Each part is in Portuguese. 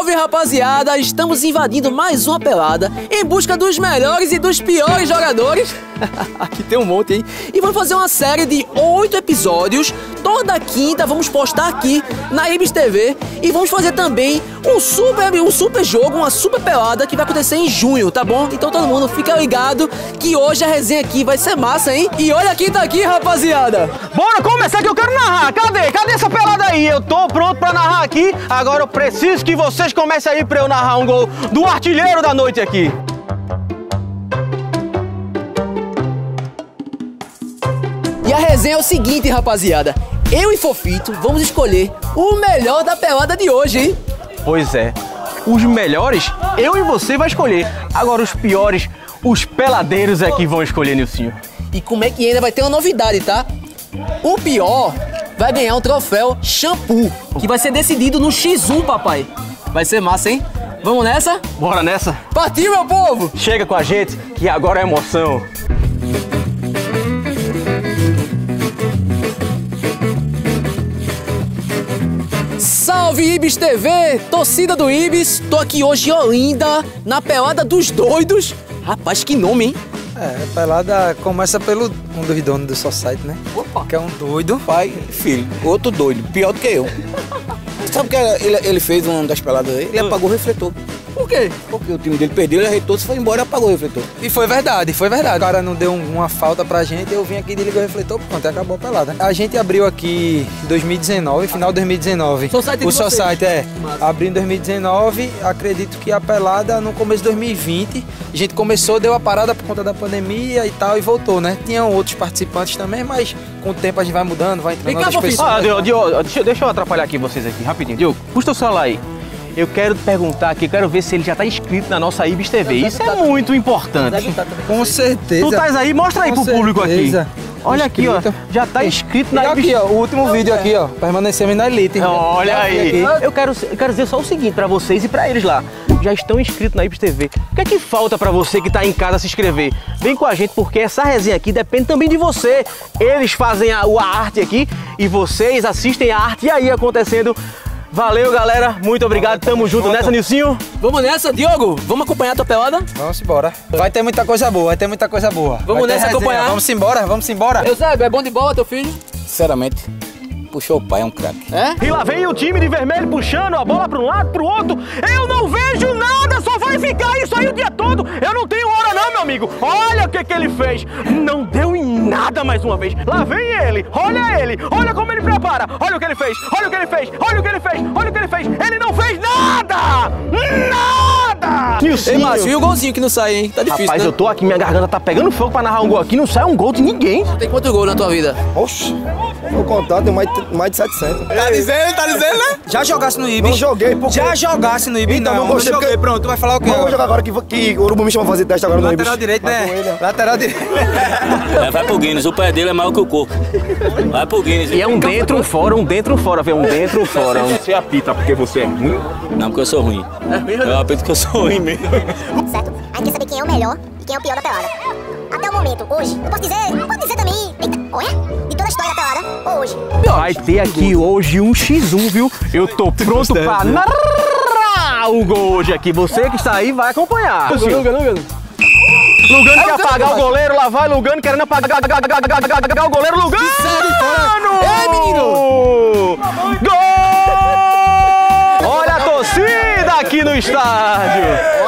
Salve, rapaziada! Estamos invadindo mais uma pelada em busca dos melhores e dos piores jogadores. Aqui tem um monte, hein? E vamos fazer uma série de 8 episódios. Toda quinta vamos postar aqui na Ibis TV. E vamos fazer também um super jogo, uma super pelada que vai acontecer em junho, tá bom? Então todo mundo fica ligado que hoje a resenha aqui vai ser massa, hein? E olha quem tá aqui, rapaziada! Bora começar que eu quero narrar! Cadê essa pelada aí? Eu tô pronto pra narrar aqui. Agora eu preciso que vocês comecem aí pra eu narrar um gol do artilheiro da noite aqui. E a resenha é o seguinte, rapaziada. Eu e Fofito vamos escolher o melhor da pelada de hoje, hein? Pois é. Os melhores, eu e você vai escolher. Agora os piores, os peladeiros é que vão escolher, Nilcinho. E como é que ainda vai ter uma novidade, tá? O pior vai ganhar um troféu shampoo, que vai ser decidido no X1, papai. Vai ser massa, hein? Vamos nessa? Bora nessa? Partiu, meu povo! Chega com a gente, que agora é emoção. Salve, Ibis TV! Torcida do Ibis! Tô aqui hoje em Olinda, na pelada dos doidos. Rapaz, que nome, hein? É, a pelada começa pelo um dos donos do Society, né? Opa. Que é um doido. Pai, filho, outro doido, pior do que eu. Sabe o que ele fez uma das peladas aí? Ele apagou o refletor. Por quê? Porque o time dele perdeu, ele arretou, se foi embora e apagou o refletor. E foi verdade, foi verdade. O cara não deu uma falta pra gente, eu vim aqui, desliguei o refletor, pronto, acabou a pelada. A gente abriu aqui em 2019, final de 2019. Society o de vocês. Society, Massa. abriu em 2019, acredito que a pelada no começo de 2020. A gente começou, deu a parada por conta da pandemia e tal, e voltou, né? Tinham outros participantes também, mas com o tempo a gente vai mudando, vai entrando Vem cá, outras Fofito. pessoas. Diogo, deixa eu atrapalhar aqui vocês aqui, rapidinho. Diogo, puxa o celular aí. Eu quero perguntar aqui, quero ver se ele já tá inscrito na nossa Ibis TV. Isso é muito importante. Com certeza. Tu estás aí? Mostra aí Com pro público certeza. aqui. Olha aqui, ó. Inscrito. Já tá inscrito E na Ibis aqui, ó, o último vídeo aqui, ó, permanecemos na Elite. Olha aí. Aqui. Eu quero dizer só o seguinte pra vocês e pra eles lá. Já estão inscritos na Ibis TV. O que é que falta pra você que tá em casa se inscrever? Vem com a gente porque essa resenha aqui depende também de você. Eles fazem a arte aqui e vocês assistem a arte e aí acontecendo. Valeu, galera. Muito obrigado. Tamo junto nessa, Nilcinho. Vamos nessa, Diogo? Vamos acompanhar a tua pelada? Vamos embora. Vai ter muita coisa boa, vai ter muita coisa boa. Vamos Vai ter nessa resenha. acompanhar. Vamos embora. Eusébio, é bom de bola teu filho? Sinceramente, puxou o pai, é um craque. É? E lá vem o time de vermelho puxando a bola para um lado, pro outro. Eu não vejo nada, só vai ficar isso aí o dia todo. Eu não tenho hora não, meu amigo. Olha o que ele fez. Não deu em nada mais uma vez. Lá vem ele. Olha como ele prepara. Olha o que ele fez. Olha o que ele fez. Olha o que ele fez. Olha o que ele fez. Ele não fez nada. Nada. Ei, Márcio, e o golzinho que não sai, hein? Tá difícil, Rapaz, né? eu tô aqui, minha garganta tá pegando fogo pra narrar um gol aqui. Não sai um gol de ninguém. Tem quanto gol na tua vida? Oxi, vou contar, tem mais de 700. Tá dizendo, né? Já jogasse no Ibis? Não joguei, porque... Já jogasse no Ibis? Então, não gostei, joguei. porque- Pronto, tu vai falar o quê? Vamos jogar agora que o Urubu me chama pra fazer teste agora no Ibis. Lateral direito, Vai com né? ele. Lateral direito. Vai pro Guinness, o pé dele é maior que o corpo. Vai pro Guinness. E é um dentro, um fora, velho. Um dentro, um fora. Você apita porque você é ruim? Não, porque eu sou ruim. Eu apito que eu sou ruim mesmo. Certo? Aí quer saber quem é o melhor e quem é o pior da pelada. Até o momento, hoje, não posso dizer também. Eita, olha, de toda a história da pelada, hoje. Vai ter aqui hoje um X1, viu? Eu tô pronto pra narrar o gol hoje aqui. Você que está aí vai acompanhar. Lugano quer apagar o goleiro, lá vai Lugano querendo apagar o goleiro, Lugano! Ei, menino! Gol! Olha a torcida aqui no estádio!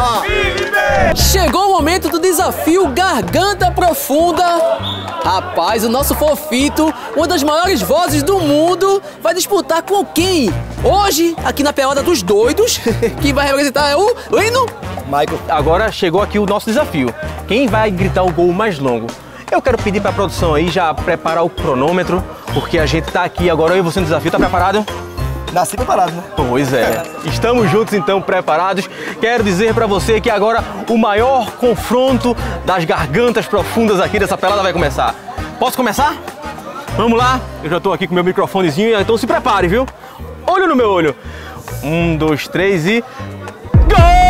Chegou o momento do desafio Garganta Profunda. Rapaz, o nosso Fofito, uma das maiores vozes do mundo, vai disputar com quem? Hoje, aqui na pelada dos doidos, quem vai representar é o Lino. Michael. Agora chegou aqui o nosso desafio. Quem vai gritar o gol mais longo? Eu quero pedir pra produção aí já preparar o cronômetro, porque a gente tá aqui agora, eu e você no desafio, tá preparado? Nasci preparado, né? Pois é. Estamos juntos então, preparados. Quero dizer pra você que agora o maior confronto das gargantas profundas aqui dessa pelada vai começar. Posso começar? Vamos lá. Eu já tô aqui com meu microfonezinho, então se prepare, viu? Olho no meu olho. 1, 2, 3 e... Gol!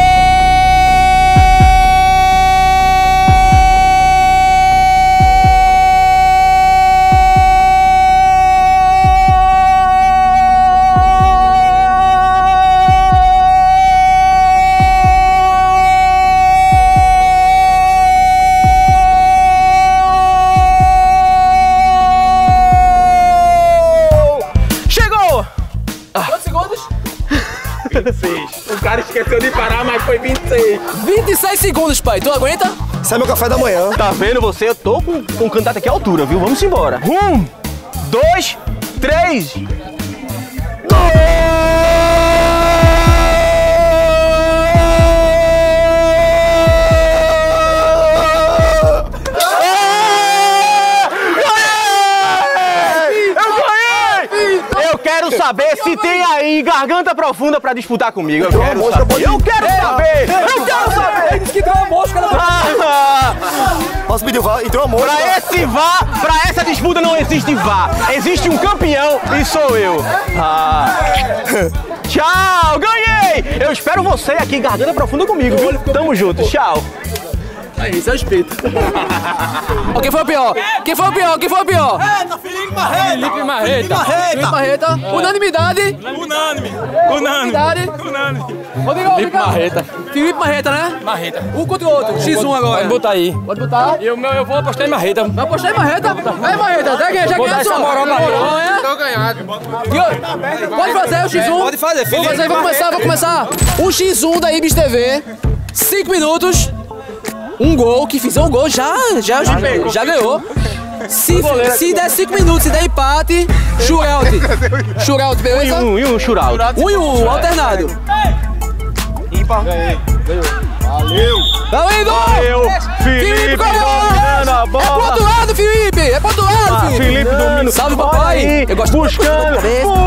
26. O cara esqueceu de parar, mas foi 26. 26 segundos, pai. Tu aguenta? Isso é meu café da manhã. Tá vendo você? Eu tô com um candidato aqui à altura, viu? Vamos embora. 1, 2, 3. Quero saber se tem aí garganta profunda pra disputar comigo. Eu quero saber. Eu quero saber. Ele disse que tem uma mosca na Posso pedir o VAR? Entrou a mosca. Pra essa disputa não existe VAR. Existe um campeão e sou eu. Tchau, ganhei! Eu espero você aqui, garganta profunda comigo, viu? Tamo junto, tchau. Aí, respeito. Quem foi o pior? Quem foi o pior? Quem foi o pior? Felipe Marreta! Felipe Marreta. Unanimidade. Unanimidade. Felipe Marreta. Felipe Marreta, né? Marreta. Um contra o outro. X1 agora. Pode botar aí. Pode botar. Eu vou apostar em Marreta. Vai apostar em Marreta? Aí, Marreta, já ganhou a sua moral, Marreta. Tô ganhado. Pode fazer o X1? Pode fazer, Vou fazer, vou começar. O X1 da Ibis TV. 5 minutos. Um gol, que fizer um gol já ganhou. Se der 5 minutos, se der empate, shootout, beleza? E um shootout. 1 e 1, alternado. Valeu! Felipe ganhou! na bola! É pro outro lado, Felipe! É pro outro lado, Felipe! Felipe domina. Salve, papai! Eu gosto buscando!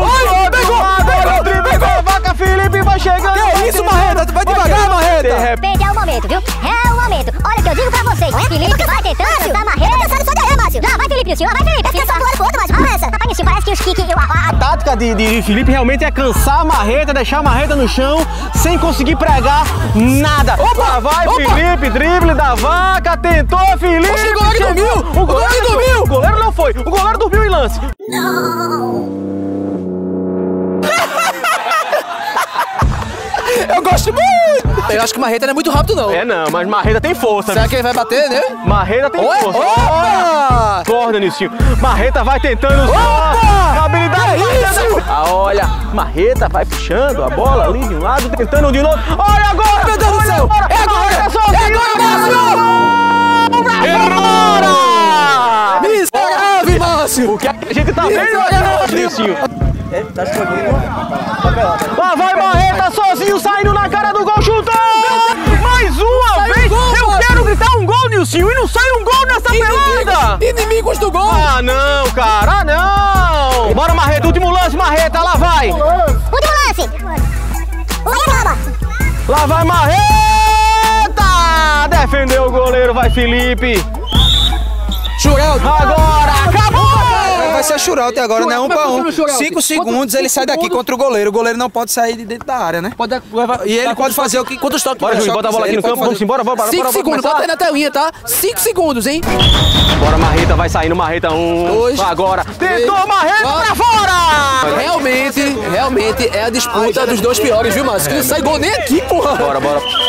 Pegou a vaca, Felipe vai chegando! Que isso, Marreta? Vai devagar, Marreta! Perder o momento, viu? É o momento. Olha o que eu digo pra vocês. Felipe vai tentando, tá Marreta. Eu tô cansado só de errar, Márcio. Já, vai, Felipe, Nilcinho. Vai, Felipe. Vai ficar só pro outro, Márcio. Vamos nessa. Rapaz, Nilcinho, parece que os kicks... A tática de Felipe realmente é cansar a Marreta, deixar a Marreta no chão, sem conseguir pregar nada. Opa, vai, Felipe, drible da vaca, tentou, Felipe. Oxe, o goleiro dormiu! O goleiro dormiu! O goleiro não foi, o goleiro dormiu em lance. Eu gosto muito! Eu acho que o Marreta não é muito rápido, não. É não, mas Marreta tem força. Será que ele vai bater, né? Marreta tem força. Opa! Acorda, Nilcinho. Marreta vai tentando usar a habilidade. Olha, Marreta vai puxando a bola ali de um lado, tentando de novo. Olha agora! Meu Deus do céu! É agora! É agora, Márcio! Miserável, Márcio! O que a gente tá vendo, Nilcinho? Lá vai Marreta sozinho, saindo na cara do gol, chutou! Mais uma vez! Eu quero gritar um gol, Nilcinho, e não sai um gol nessa pelada! Inimigos do gol! Ah, não, cara, não! Bora, Marreta, último lance, Marreta, lá vai! Último lance. Lá vai Marreta! Defendeu o goleiro, vai Felipe! Shootout! Agora, acabou! Vai ser shootout agora, né? 1 para 1. 5 segundos ele sai daqui contra o goleiro. O goleiro não pode sair de dentro da área, né? E ele pode fazer o que... Quantos toques? Bora, Júlio, bota a bola aqui no campo, vamos embora, bora. 5 segundos, bota aí na telinha, tá? 5 segundos, hein? Bora, Marreta, vai saindo, Marreta, 1. Agora, tentou, Marreta pra fora! Realmente é a disputa dos dois piores, viu, Márcio? Que não sai gol nem aqui, porra! Bora.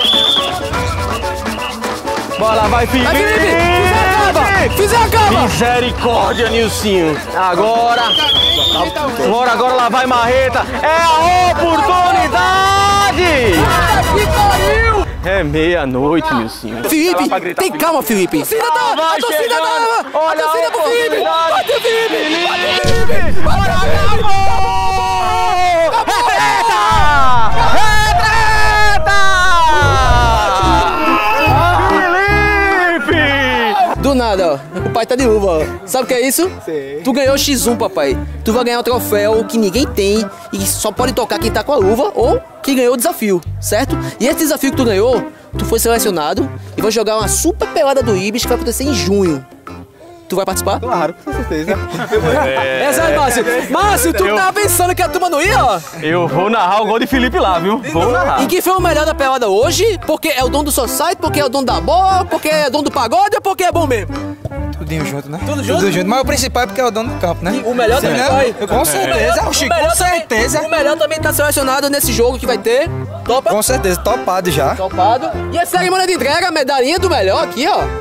Bora, vai, Felipe! Fizer a cama! Misericórdia, Nilcinho! Agora lá vai Marreta! É a oportunidade! É meia-noite, Nilcinho. Felipe, tem calma, Felipe! A torcida tá! Olha a torcida pro Felipe! Bate o Felipe! Bora, acabou! Do nada, ó. O pai tá de uva, ó. Sabe o que é isso? Sei. Tu ganhou X1, papai. Tu vai ganhar um troféu que ninguém tem e só pode tocar quem tá com a luva ou quem ganhou o desafio, certo? E esse desafio que tu ganhou, tu foi selecionado e vai jogar uma super pelada do Ibis que vai acontecer em junho. Tu vai participar? Claro, com certeza. Exato, Márcio. Márcio, tu tava pensando que a turma não ia, ó? Eu vou narrar o gol de Felipe lá, viu? Vou narrar. E quem foi o melhor da pelada hoje? Porque é o dono do society, porque é o dono da bola, porque é dono do pagode ou porque é bom mesmo? Tudinho junto, né? Tudo junto? Mas o principal é porque é o dono do campo, né? O melhor também vai. Com certeza, com certeza. O melhor também tá selecionado nesse jogo que vai ter. Topa? Com certeza, topado já. Topado. E a cerimônia de entrega, a medalhinha do melhor aqui, ó.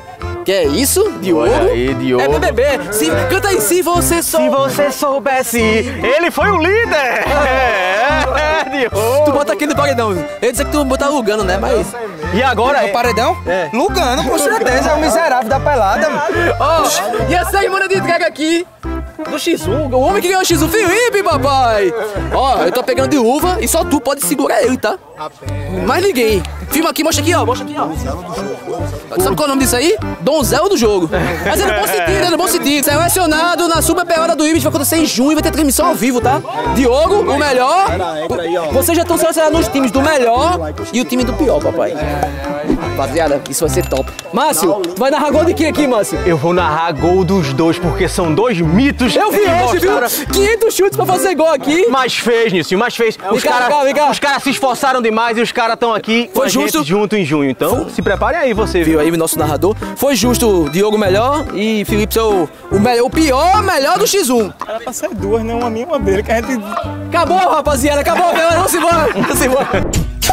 Que é isso? Diogo? Olha aí, Diogo. É BBB. Canta aí, se você Se você soubesse, ele foi o líder! Diogo! Tu bota aqui no paredão. Eu ia dizer que tu botar Lugano, né? Mas. E agora O paredão? Lugano, com certeza, é o miserável da pelada. Ó, e a cerimônia de entrega aqui do X1. O homem que ganhou o X1, Felipe, papai. Ó, eu tô pegando de uva e só tu pode segurar ele, tá? Mais ninguém. Filma aqui, mostra aqui, ó. Mostra aqui, ó. Sabe qual é o nome disso aí? Donzelo do jogo. Mas é no bom sentido, é no bom sentido. Selecionado na super pelada do Ibis, vai acontecer em junho, vai ter transmissão ao vivo, tá? Diogo, o melhor. Vocês já estão selecionados nos times do melhor e o time do pior, papai. Rapaziada, isso vai ser top. Márcio, tu vai narrar gol de quem aqui, Márcio? eu vou narrar gol dos dois, porque são dois mitos. Eu vi que hoje, viu? mostraram- 500 chutes pra fazer gol aqui. Mas fez, Nilson, mas fez. Os cá, caras vem cá. os caras se esforçaram demais e os caras estão aqui com Foi a gente justo? junto em junho. Então, se prepare aí você, viu? Viu aí o nosso narrador? Foi justo, Diogo melhor e Felipe ser o melhor, o pior melhor do X1. Era pra ser duas, né? Uma minha e uma dele, que a gente... Acabou, rapaziada, acabou, galera. Vamos embora. Vamos embora.